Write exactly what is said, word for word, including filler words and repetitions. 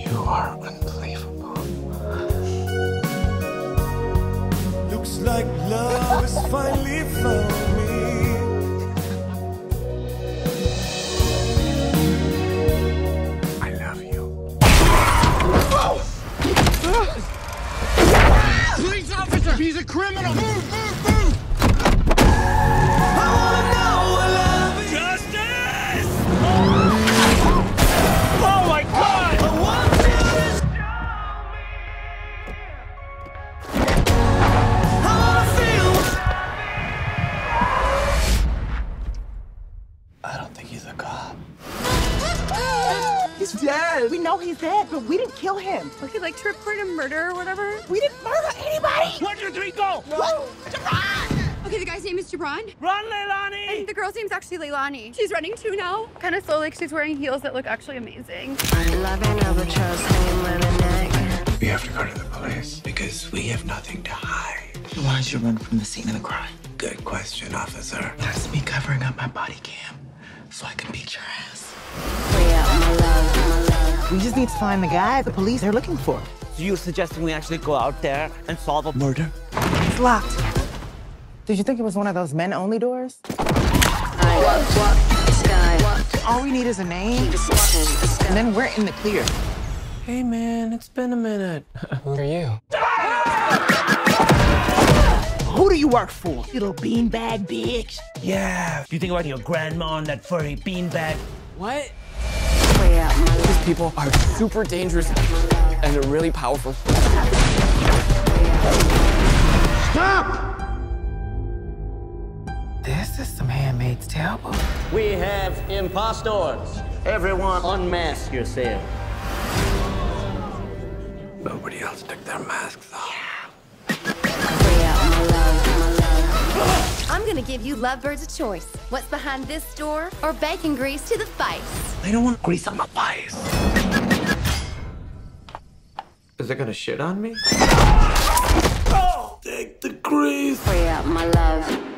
You are unbelievable. Looks like love has finally found me. I love you. Police officer! He's a criminal! Move, move, move! I wanna know what love is. Justice! Oh my God! I want you to show me. I wanna feel what I don't think he's a cop. He's dead. We know he's dead, but we didn't kill him. We could like to report a murder or whatever. We didn't murder anybody. One, two, three, go! Whoa, Jabron! Okay, the guy's name is Jabron. Run, And Leilani! the girl's name's actually Leilani. She's running too now. Kind of slowly, like she's wearing heels that look actually amazing. We have to go to the police because we have nothing to hide. Why did you run from the scene of the crime? Good question, officer. That's me covering up my body cam so I can beat your ass. We just need to find the guy the police are looking for. So you're suggesting we actually go out there and solve a murder? It's locked. Did you think it was one of those men-only doors? All we need is a name, and then we're in the clear. Hey, man, it's been a minute. Who are you? Who do you work for, you little beanbag bitch? Yeah. You think about your grandma on that furry beanbag? What? These people are super dangerous and they're really powerful. Stop! This is some Handmaid's Tale. We have impostors. Everyone unmask yourself. Nobody else took their masks off. I'm gonna give you lovebirds a choice. What's behind this door or bacon grease to the face? I don't want grease on my face. Is it gonna shit on me? Oh, take the grease. Free up my love.